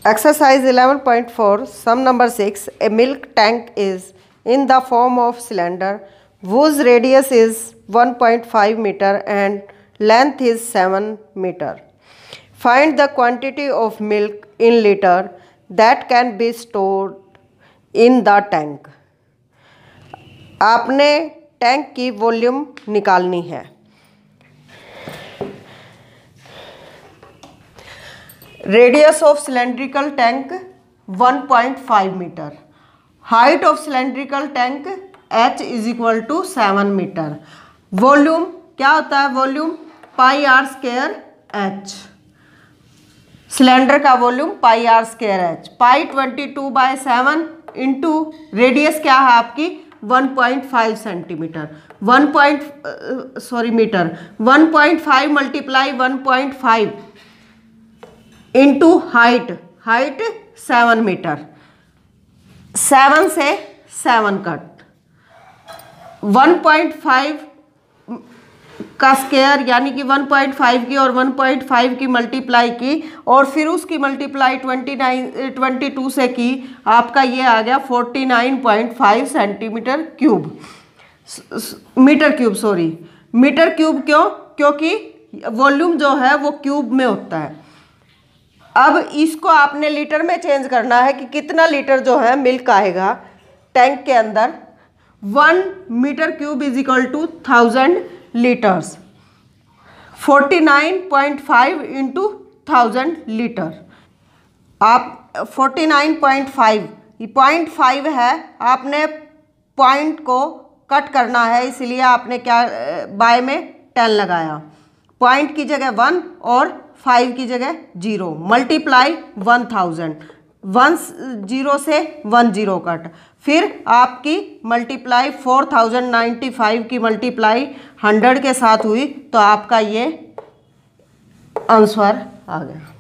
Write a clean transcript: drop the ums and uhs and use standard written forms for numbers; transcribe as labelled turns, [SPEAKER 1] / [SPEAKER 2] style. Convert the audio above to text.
[SPEAKER 1] Exercise 11.4, sum number 6. A milk tank is in the form of cylinder whose radius is 1.5 meter and length is 7 meter. Find the quantity of milk in liter that can be stored in the tank. आपने tank की volume निकालनी है. Radius of cylindrical tank 1.5 meter. Height of cylindrical tank h is equal to 7 meter. Volume क्या होता है? Volume pi R square h. Cylinder का volume pi R square h. Pi 22/7 into radius क्या है आपकी 1.5 centimetre. Metre. 1.5 multiply 1.5 into height 7 metre. 7 से 7 cut. 1.5 का square यानी कि 1.5 की और 1.5 की मल्टीप्लाई की और फिर उसकी मल्टीप्लाई 22 से की. आपका ये आ गया 49.5 सेंटीमीटर क्यूब. मीटर क्यूब क्यों? क्योंकि वॉल्यूम जो है वो क्यूब में होता है. अब इसको आपने लीटर में चेंज करना है कि कितना लीटर जो है मिल्क आएगा टैंक के अंदर. 1 metre cube is equal to 1000 litres. 49.5 into 1000 litre. आप 49.5 0.5 है, आपने पॉइंट को कट करना है इसलिए आपने क्या बाय में 10 लगाया. पॉइंट की जगह 1 और 5 की जगह 0. मल्टीप्लाई 1000. 10 से 10 कट. फिर आपकी मल्टीप्लाई 4095 की मल्टीप्लाई 100 के साथ हुई तो आपका ये आंसर आ गया.